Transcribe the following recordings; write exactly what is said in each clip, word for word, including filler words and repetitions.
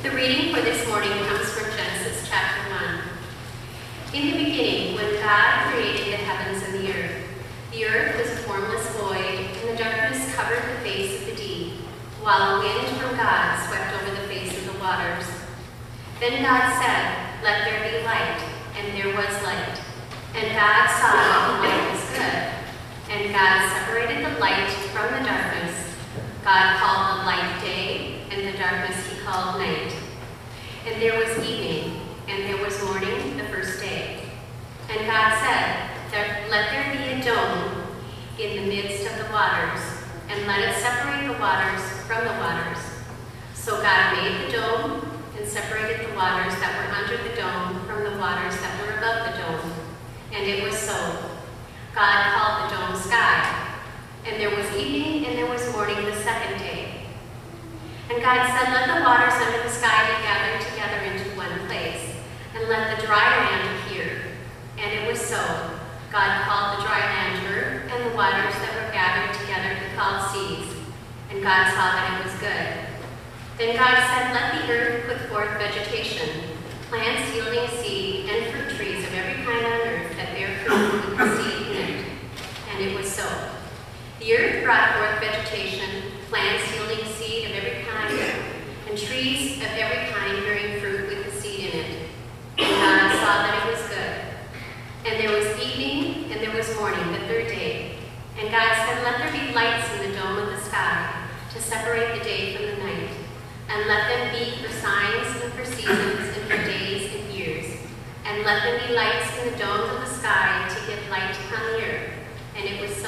The reading for this morning comes from Genesis chapter one. In the beginning, when God created the heavens and the earth, the earth was a formless void, and the darkness covered the face of the deep, while a wind from God swept over the face of the waters. Then God said, "Let there be light," and there was light. And God saw that the light was good. And God separated the light from the darkness. God called the light day, and the darkness he called night. And there was evening, and there was morning the first day. And God said, "Let there be a dome in the midst of the waters, and let it separate the waters from the waters." So God made the dome, and separated the waters that were under the dome from the waters that were above the dome. And it was so. God called the dome sky. And there was evening, and there was morning the second day. And God said, "Let the waters under the sky be gathered together into one place, and let the dry land appear." And it was so. God called the dry land earth, and the waters that were gathered together he called seas. And God saw that it was good. Then God said, "Let the earth put forth vegetation, plants yielding seed, and fruit trees of every kind on earth that bear fruit with the seed in it." And it was so. The earth brought forth vegetation, plants yielding seed of every kind, and trees of every kind bearing fruit with the seed in it. And God saw that it was good. And there was evening, and there was morning the third day. And God said, "Let there be lights in the dome of the sky, to separate the day from the night. And let them be for signs and for seasons and for days and years. And let them be lights in the domes of the sky to give light upon the earth." And it was so.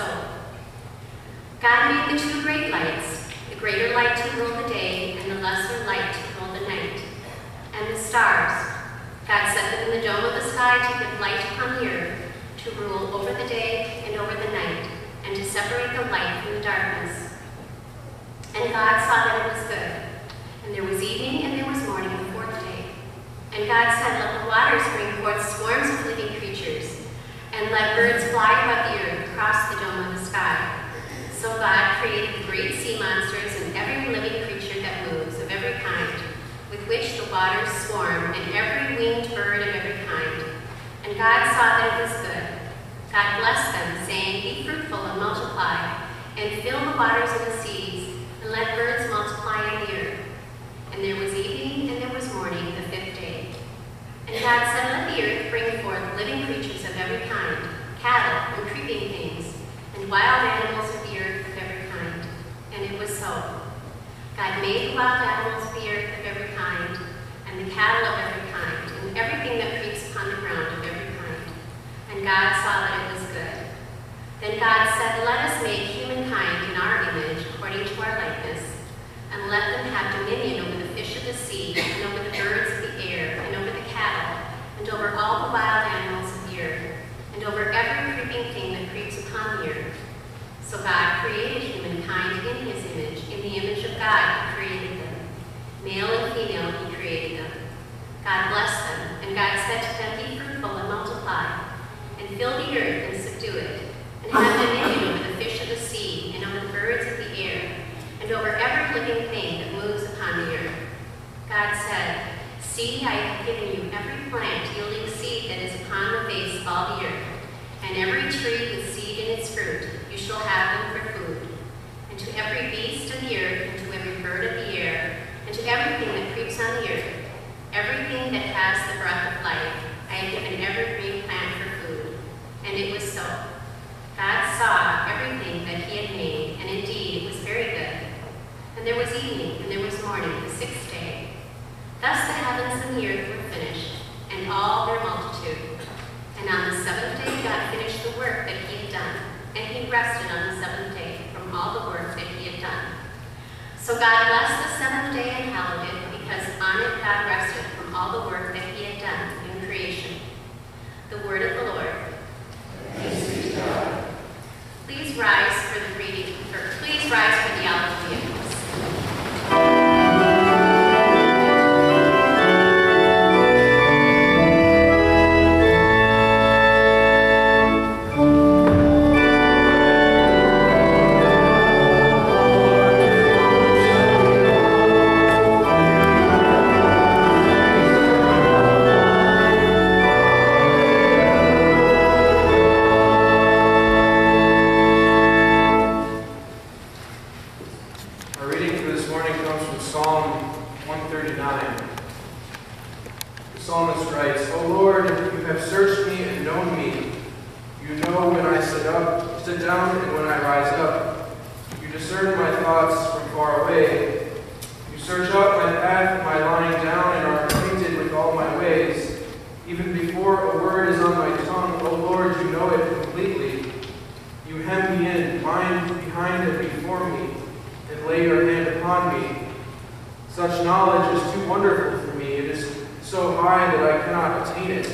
God made the two great lights, the greater light to rule the day, and the lesser light to rule the night. And the stars, God set them in the dome of the sky to give light upon the earth, to rule over the day and over the night, and to separate the light from the darkness. And God saw that it was good. And there was evening, and there was morning the fourth day. And God said, "Let the waters bring forth swarms of living creatures, and let birds fly above the earth across the dome of the sky." So God created the great sea monsters and every living creature that moves, of every kind, with which the waters swarm, and every winged bird of every kind. And God saw that it was good. God blessed them, saying, "Be fruitful and multiply, and fill the waters of the seas, and let birds multiply in the earth." And there was evening, and there was morning the fifth day. And God said, "Let the earth bring forth living creatures of every kind, cattle and creeping things, and wild animals of the earth of every kind." And it was so. God made the wild animals of the earth of every kind, and the cattle of every kind, and everything that creeps upon the ground of every kind. And God saw that it was good. Then God said, "Let us make humankind in our image, according to our likeness, and let them have dominion over the fish of the sea, and over the birds of the air, and over the cattle, and over all the wild animals of the earth, and over every creeping thing that creeps upon the earth." So God created humankind in his image. In the image of God he created them. Male and female he created them. God blessed them, and God said to them, "Be fruitful and multiply, and fill the earth and subdue it, and have dominion over the fish of the sea, and over the birds of the air, and over every living thing that moves upon the earth." God said, "See, I have given you every plant yielding seed that is upon the face of all the earth, and every tree with seed in its fruit. You shall have them for food. And to every beast of the earth, and to every bird of the air, and to everything that creeps on the earth, everything that has the breath of life, I have given every green plant for food." And it was so. God saw everything that he had made, and indeed it was very good. And there was evening, and there was morning the sixth day. Thus the heavens and the earth were finished, and all their multitude. And on the seventh day God finished the work that he had done, and he rested on the seventh day from all the work that he had done. So God blessed the seventh day and hallowed it, because on it God rested from all the work that he had done in creation. The word of the Lord. Thanks be to God. Please rise for the reading, or please rise for the Alleluia. Thank you. Our reading for this morning comes from Psalm one thirty-nine. The psalmist writes, O Lord, you have searched me and known me. You know when I sit up, sit down, and when I rise up. You discern my thoughts from far away. You search out my path and my lying down, and are acquainted with all my ways. Even before a word is on my tongue, O Lord, you know it completely. You hem me in, mind behind and before me, and lay your hand upon me. Such knowledge is too wonderful for me. It is so high that I cannot attain it.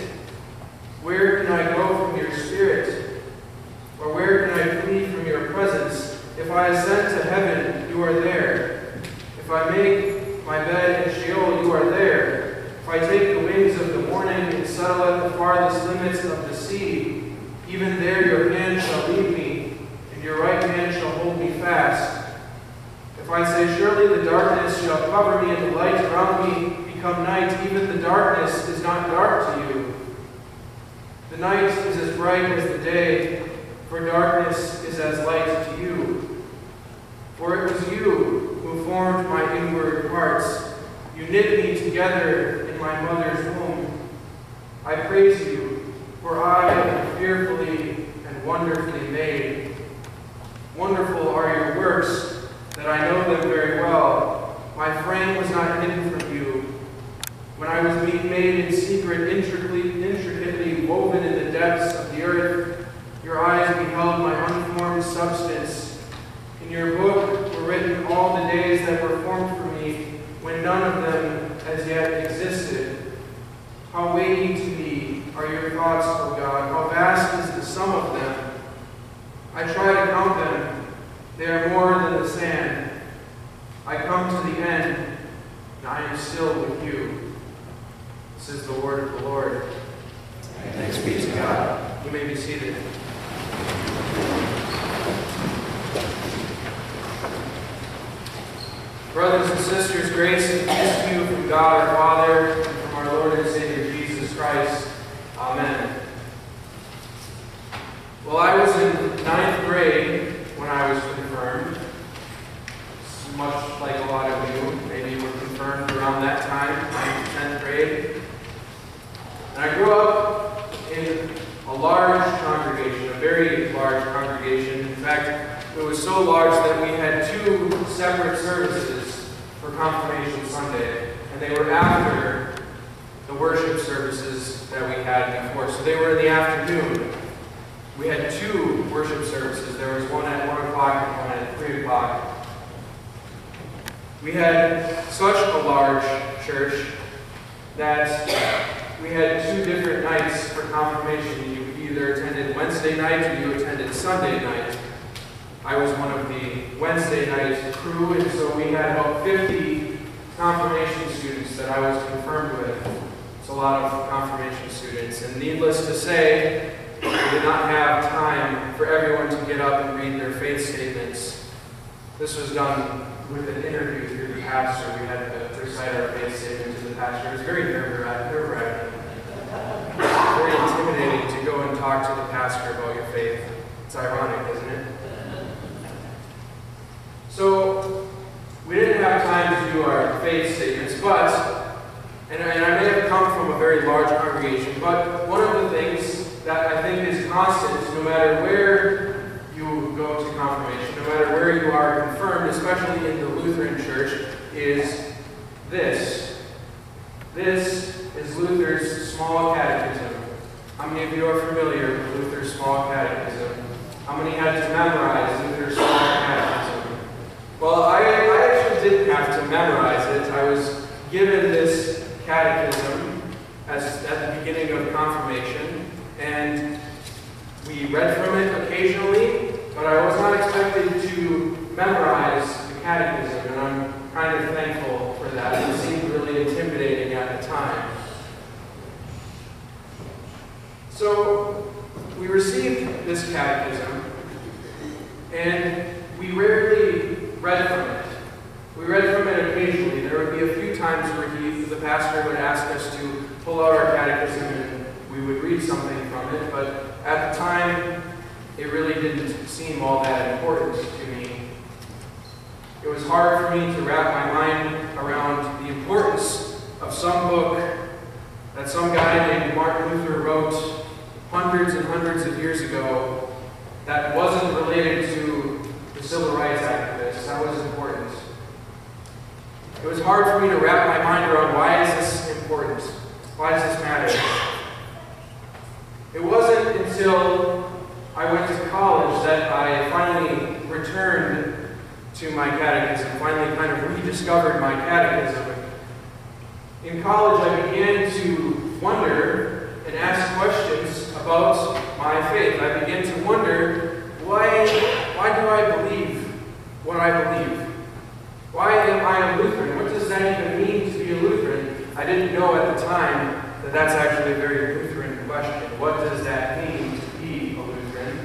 Where can I go from your spirit? Or where can I flee from your presence? If I ascend to heaven, you are there. If I make my bed in Sheol, you are there. If I take the wings of the morning and settle at the farthest limits of the sea, even there your hand shall lead me, and your right hand shall hold me fast. If I say, surely the darkness shall cover me, and the light around me become night, even the darkness is not dark to you. The night is as bright as the day, for darkness is as light to you. For it was you who formed my inward parts. You knit me together in my mother's womb. I praise you, for I am fearfully and wonderfully made. Wonderful are your works, that I know them very well. My frame was not hidden from you. When I was being made in secret, intricately, intricately woven in the depths of the earth, your eyes beheld my unformed substance. In your book were written all the days that were formed for me, when none of them as yet existed. How weighty to me are your thoughts, O God! How vast is the sum of them! I try to count them. They are more than the sand. I come to the end, and I am still with you. This is the word of the Lord. Thanks be to God. You may be seated. Brothers and sisters, grace and peace to you from God our Father and from our Lord and Savior Jesus Christ. Amen. Well, I was in ninth grade when I was confirmed. Much like a lot of you, maybe you were confirmed around that time, ninth to tenth grade. And I grew up in a large congregation, a very large congregation. In fact, it was so large that we had two separate services for Confirmation Sunday, and they were after the worship services that we had before. So they were in the afternoon. We had two worship services. There was one at one o'clock and one at three o'clock. We had such a large church that we had two different nights for confirmation. You either attended Wednesday night or you attended Sunday night. I was one of the Wednesday night crew, and so we had about fifty confirmation students that I was confirmed with. It's a lot of confirmation students, and needless to say, we did not have time for everyone to get up and read their faith statements. This was done with an interview through the pastor. We had to recite our faith statement to the pastor. It was very nerve-wracking. Very intimidating to go and talk to the pastor about your faith. It's ironic, isn't it? So, we didn't have time to do our faith statements, but, and I, and I may have come from a very large congregation, but one of the things that I think is constant, no matter where you go to confirmation, no matter where you are confirmed, especially in the Lutheran Church, is this. This is Luther's Small Catechism. How many of you are familiar with Luther's Small Catechism? How many had to memorize Luther's Small Catechism? Well, I, I actually didn't have to memorize it. I was given this catechism as, at the beginning of confirmation, and we read from it occasionally, but I was not expected to memorize the catechism, and I'm kind of thankful for that. It seemed really intimidating at the time. So, we received this catechism, and we rarely read from it. We read from it occasionally. There would be a few times where he, the pastor would ask us to pull out our catechism and we would read something from it, but at the time, it really didn't seem all that important to me. It was hard for me to wrap my mind around the importance of some book that some guy named Martin Luther wrote hundreds and hundreds of years ago that wasn't related to the civil rights activists. That was important. It was hard for me to wrap my mind around why is this important? Why does this matter? It wasn't until I went to college that I finally returned to my catechism, finally kind of rediscovered my catechism. In college, I began to wonder and ask questions about my faith. I began to wonder, why, why do I believe what I believe? Why am I a Lutheran? What does that even mean to be a Lutheran? I didn't know at the time that that's actually a very Lutheran question. What does that mean to be a Lutheran?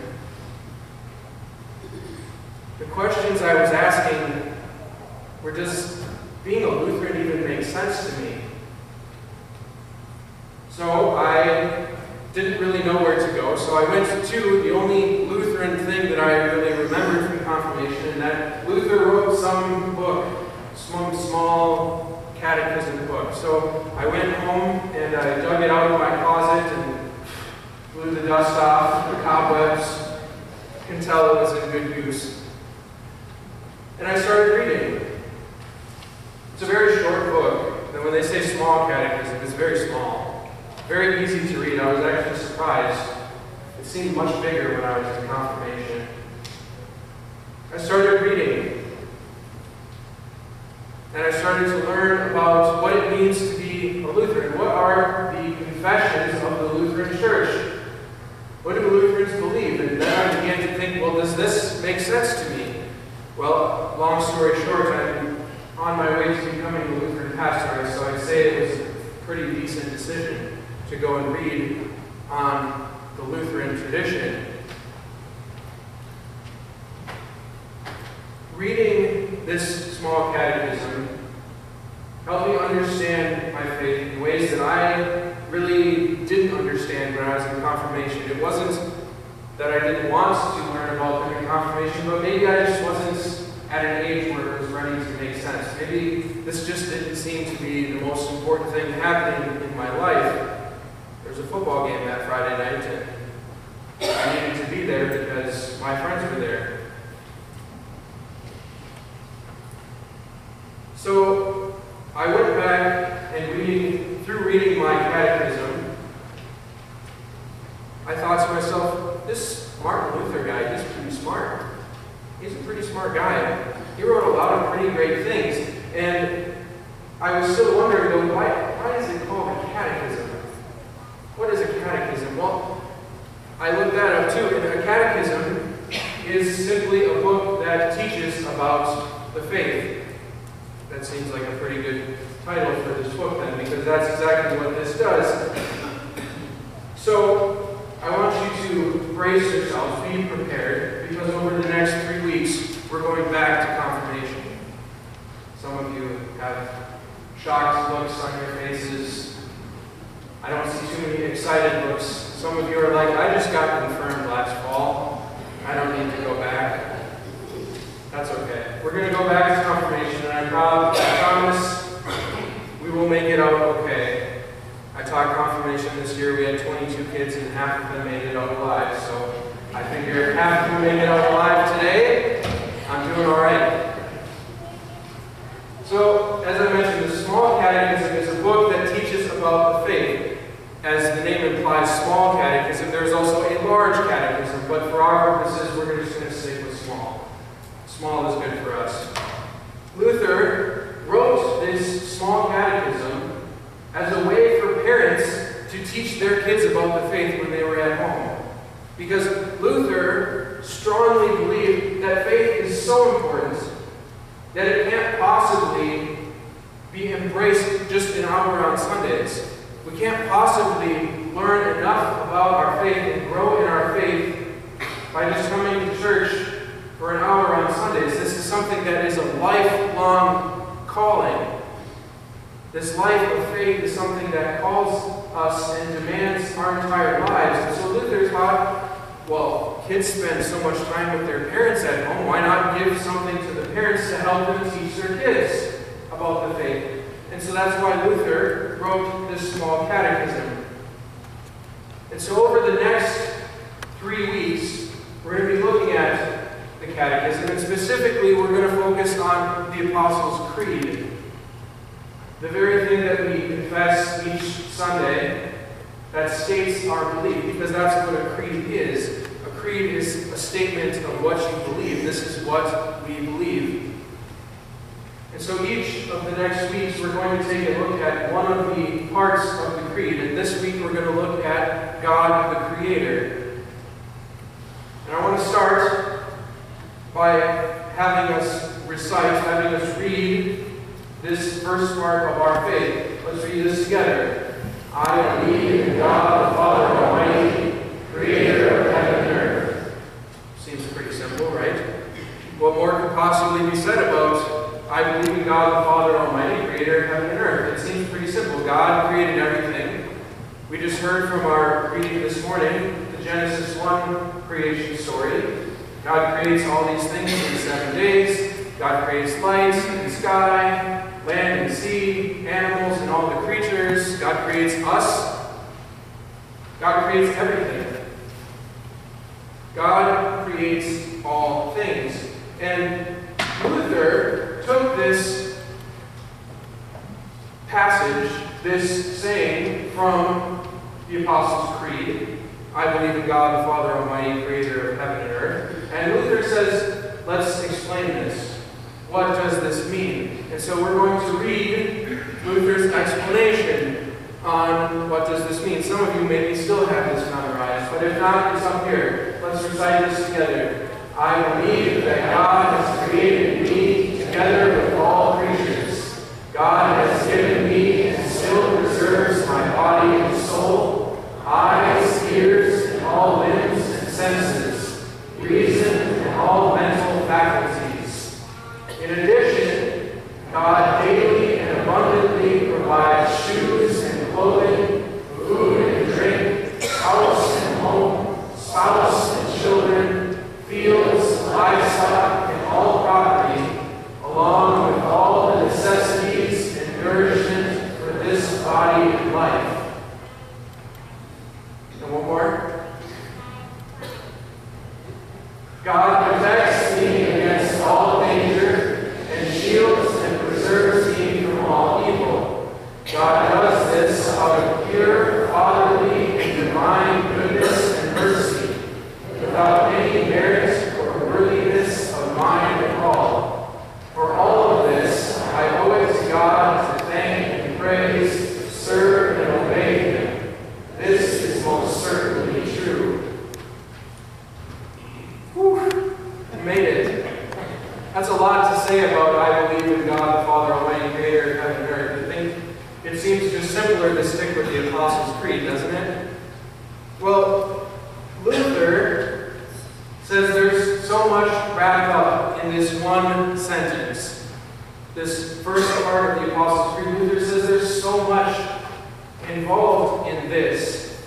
The questions I was asking were, does being a Lutheran even make sense to me? So I didn't really know where to go, so I went to the only Lutheran thing that I really remembered from confirmation, and that Luther wrote some book, some small catechism book. So I went home and I dug it out of my closet and blew the dust off, the cobwebs. You can tell it was in good use. And I started reading. It's a very short book. And when they say small catechism, it's very small. Very easy to read. I was actually surprised. It seemed much bigger when I was in confirmation. I started reading. And I started to learn about what it means to be a Lutheran. What are the confessions of the Lutheran Church? What do Lutherans believe? And then I began to think, well, does this make sense to me? Well, long story short, I'm on my way to becoming a Lutheran pastor, so I'd say it was a pretty decent decision to go and read on the Lutheran tradition. Reading this small catechism helped me understand my faith in ways that I really didn't understand when I was in confirmation. It wasn't that I didn't want to learn about them in confirmation, but maybe I just wasn't at an age where it was ready to make sense. Maybe this just didn't seem to be the most important thing happening in my life. There was a football game that Friday night, and I needed to be there because my friends were there. So I went back and reading, through reading my catechism, I thought to myself, this Martin Luther guy, he's pretty smart. He's a pretty smart guy. He wrote a lot of pretty great things. And I was still wondering, though, why, why is it called a catechism? What is a catechism? Well, I looked that up too. And a catechism is simply a book that teaches about the faith. That seems like a pretty good title for this book then, because that's exactly what this does. So, I want you to brace yourselves, be prepared, because over the next three weeks, we're going back to confirmation. Some of you have shocked looks on your faces. I don't see too many excited looks. Some of you are like, I just got confirmed last fall. I don't need to go back. That's okay. We're going to go back to confirmation, and I promise we will make it out okay. I taught confirmation this year. We had twenty-two kids, and half of them made it out alive. So I figure if half of them made it out alive today, I'm doing all right. So, as I mentioned, the small catechism is a book that teaches about the faith. As the name implies, small catechism, there's also a large catechism, but for our purposes, we're just going to stick with small. Small is good for us. Luther wrote this small catechism as a way for parents to teach their kids about the faith when they were at home. Because Luther strongly believed that faith is so important that it can't possibly be embraced just an hour on Sundays. We can't possibly learn enough about our faith and grow in our faith by just coming to church for an hour on Sundays. This is something that is a lifelong calling. This life of faith is something that calls us and demands our entire lives. And so Luther taught, well, kids spend so much time with their parents at home. Why not give something to the parents to help them teach their kids about the faith? And so that's why Luther wrote this small catechism. And so over the next three weeks, we're going to be looking at the catechism, and specifically we're going to focus on the Apostles' Creed. The very thing that we confess each Sunday that states our belief, because that's what a creed is. A creed is a statement of what you believe. This is what we believe. And so each of the next weeks we're going to take a look at one of the parts of the creed. And this week we're going to look at God the Creator. And I want to start by having us recite, having us read this first part of our faith. Let's read this together. I believe in God the Father Almighty, creator of heaven and earth. Seems pretty simple, right? What more could possibly be said about I believe in God the Father Almighty, creator of heaven and earth? It seems pretty simple. God created everything. We just heard from our reading this morning, the Genesis one creation story. God creates all these things in seven days. God creates light and sky, land and sea, animals and all the creatures. God creates us. God creates everything. God creates all things. And Luther took this passage, this saying from the Apostles' Creed, I believe in God the Father Almighty, creator of heaven and earth. And Luther says, let's explain this. What does this mean? And so we're going to read Luther's explanation on what does this mean. Some of you maybe still have this memorized, but if not, it's up here. Let's recite this together. I believe that God has created me together with all creatures. God has given me and still preserves my body and soul, eyes, ears, and all limbs and senses, reason and all mental faculties. In addition, God daily and abundantly provides shoes and clothing, food and drink, house and home, spouse and children, fields, livestock, and all property, along with all the necessities and nourishment for this body and life. And one more. God protects me against all danger and shields and preserves me from all evil. God does this out of pure, fatherly, and divine goodness and mercy, without any merit or worthiness of mine at all. For all of this, I owe it to God to thank and praise, serve and obey Him. This is most certainly true. Whew, I made it. That's a lot to say about I believe in God the Father Almighty, creator of heaven and earth. I think it seems just simpler to stick with the Apostles' Creed, doesn't it? Well, Luther says there's so much wrapped up in this one sentence. This first part of the Apostles' Creed, Luther says there's so much involved in this.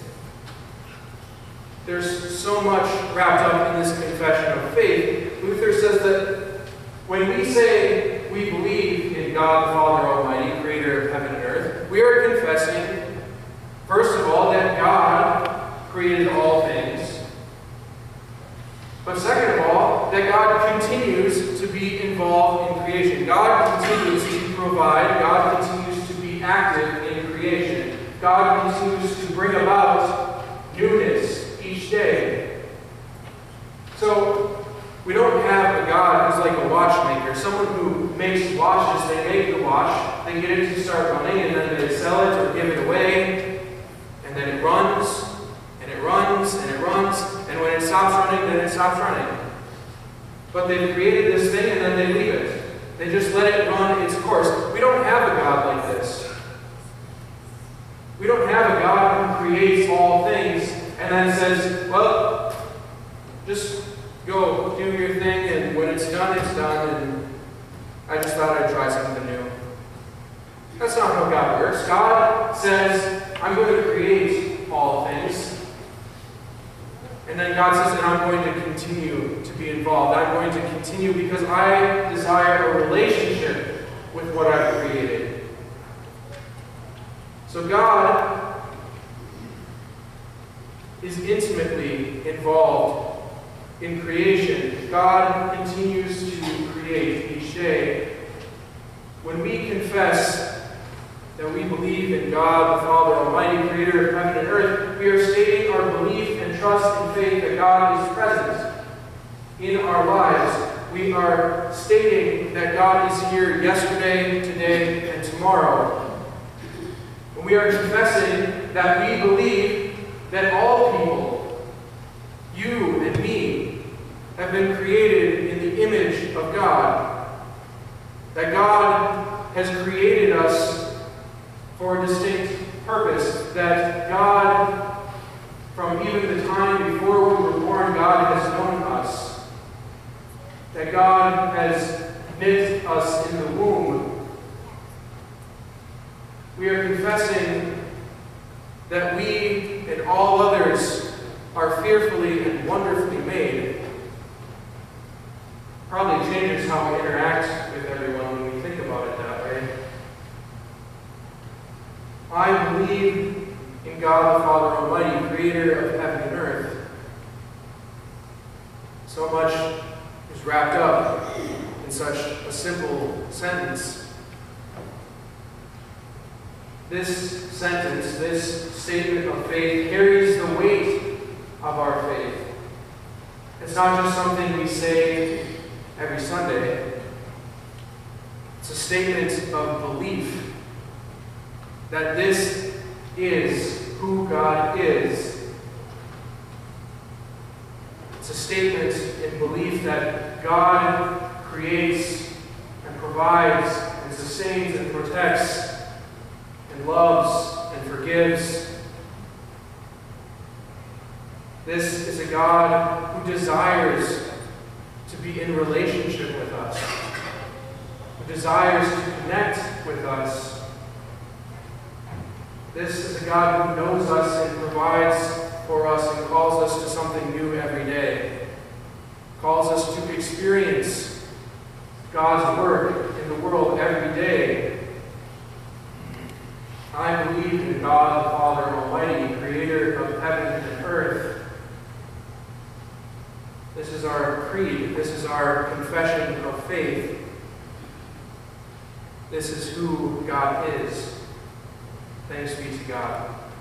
There's so much wrapped up in this confession of faith. Luther says that when we say we believe in God the Father Almighty, creator of heaven and earth, we are confessing, first of all, that God created all things. But second of all, that God continues to be involved in creation. God continues to provide. God continues to be active in creation. God continues to bring about newness each day. So, we don't have a God who's like a watchmaker, someone who makes watches. They make the watch, they get it to start running, and then they sell it or give it away, and then it runs, and it runs, and it runs, and when it stops running, then it stops running. But they've created this thing, and then they leave it. They just let it run its course. We don't have a God like this. We don't have a God who creates all things, and then says, well, just go do your thing, and when it's done, it's done, and I just thought I'd try something new. That's not how God works. God says, I'm going to create all things. And And then God says, and I'm going to continue to be involved. I'm going to continue because I desire a relationship with what I've created. So God is intimately involved in creation. God continues to create each day. When we confess that we believe in God, the Father Almighty, creator of heaven and earth, we are stating our belief and trust and faith that God is present in our lives. We are stating that God is here yesterday, today, and tomorrow. And we are confessing that we believe that all people, you and me, have been created in the image of God. That God has created us for a distinct purpose, that God, from even the time before we were born, God has known us, that God has knit us in the womb. We are confessing that we and all others are fearfully and wonderfully made. Probably changes how we interact with everyone when we think about it that way. I believe in God the Father Almighty, creator of heaven and earth. So much is wrapped up in such a simple sentence. This sentence, this statement of faith, carries the weight of our faith. It's not just something we say every Sunday. It's a statement of belief that this is who God is. It's a statement in belief that God creates and provides and sustains and protects and loves and forgives. This is a God who desires to be in relationship with us, who desires to connect with us. This is a God who knows us and provides for us and calls us to something new every day, calls us to experience God's work in the world every day. I believe in God the Father Almighty, creator of heaven and earth. This is our creed. This is our confession of faith. This is who God is. Thanks be to God.